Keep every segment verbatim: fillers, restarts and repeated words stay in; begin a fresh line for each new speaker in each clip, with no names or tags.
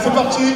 c'est parti.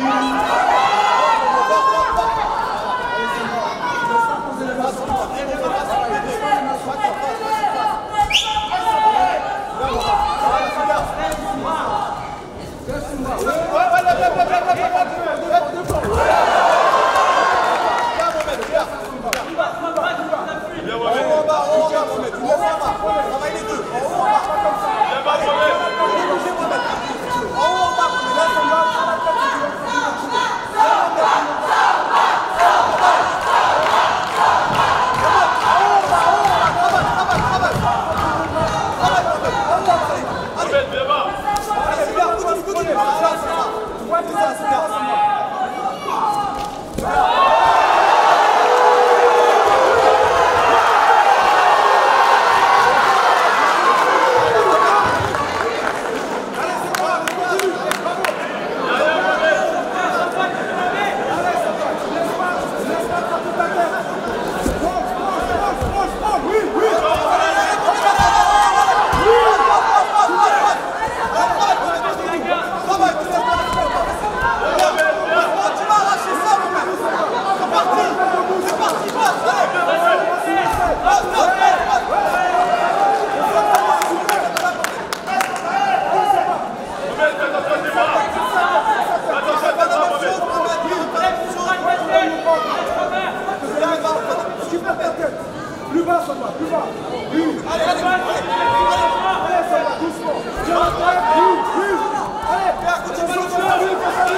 Plus bas, ça va, plus bas. Oui. Allez, allez, allez. Allez, ça va, doucement. Oui, oui. Allez, continue, continue. Allez,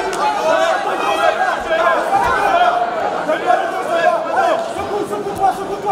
secoue, secoue-toi, secoue-toi.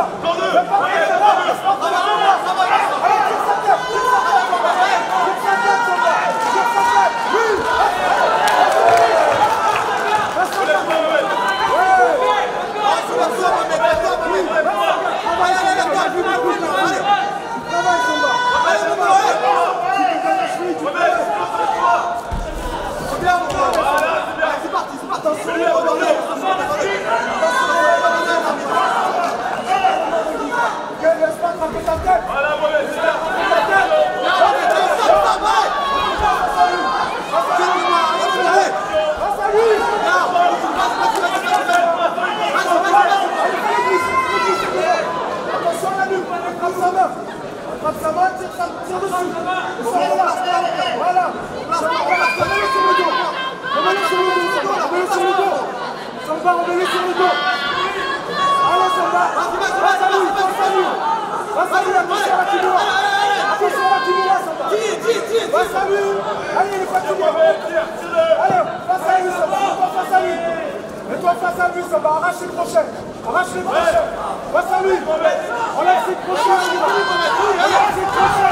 Face à lui, ça va arracher le crochet. Arrache le crochet. Face à lui. Enlève ses crochets. Enlève ses crochets.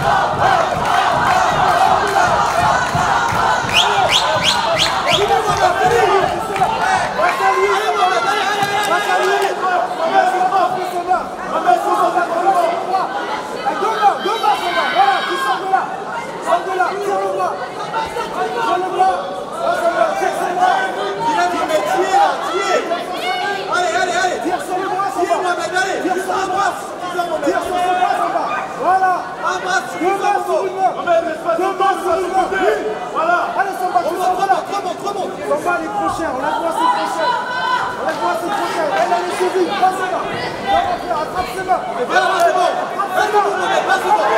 On va les crochets, on la voit ses crochets. On la voit ses crochets. Elle a les chevilles, pas ses mains. On va faire, attrape ses mains. Là, c'est bon. Là, c'est bon. Là, c'est bon.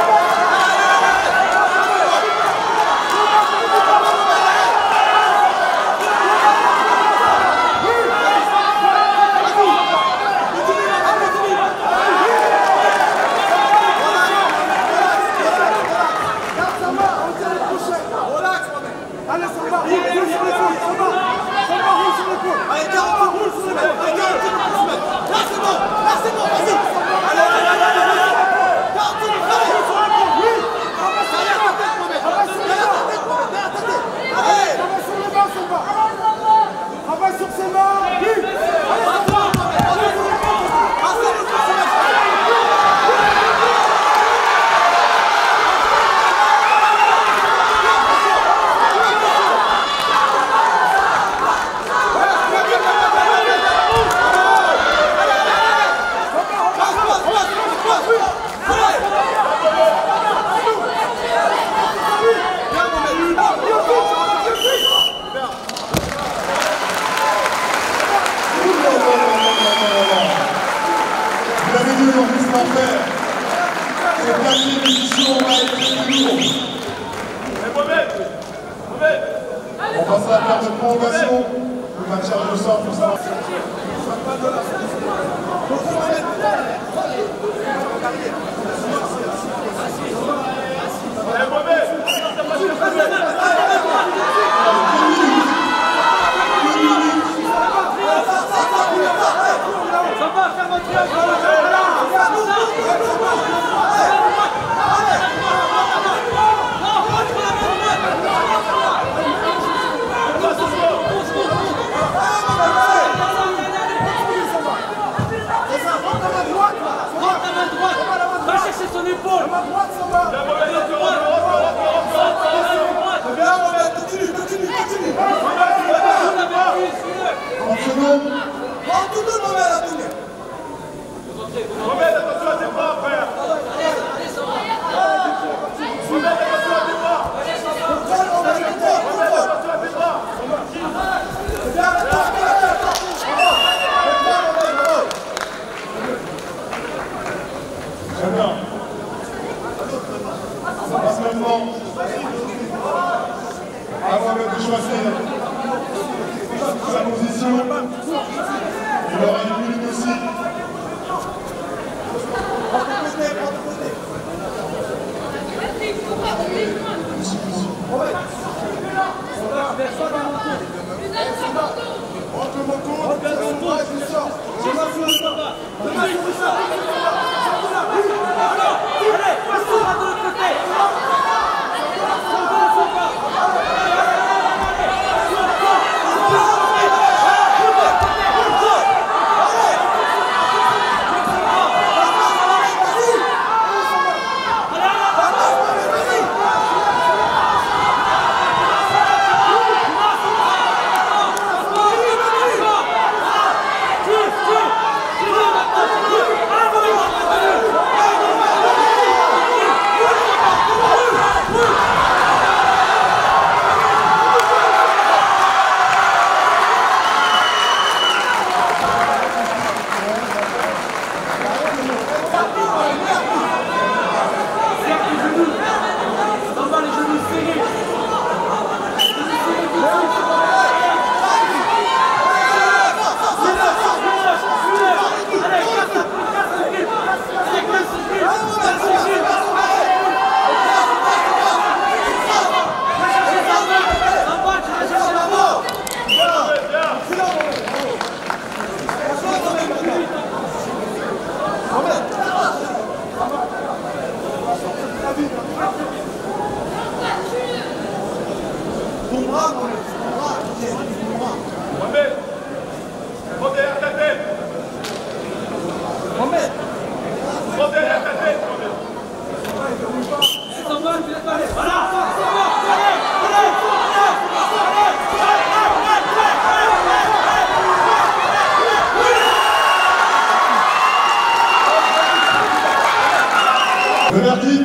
Allez, ça va, roule sur l'épaule, ça va, ça va, roule sur l'épaule. Allez, garde, roule sur l'épaule, allez, garde, là c'est bon, là c'est bon, vas-y. Allez, allez, allez.
doit faire, c'est gagner l'émission, on va être très lourd. On passe à la carte de prolongation. Le match charge au sort pour ça.
Son épaule. Continue, continue, continue.
Remets attention à tes bras, frère. Remets attention à tes bras. Remets attention à tes bras.
Très bien. Ça passe maintenant. Avant de choisir sa position, il aura une minute aussi.
Rentre mon tour, rentre mon tour, je sors. Je m'en fous, je m'en bats. Allez, passons de l'autre côté.
Le verdict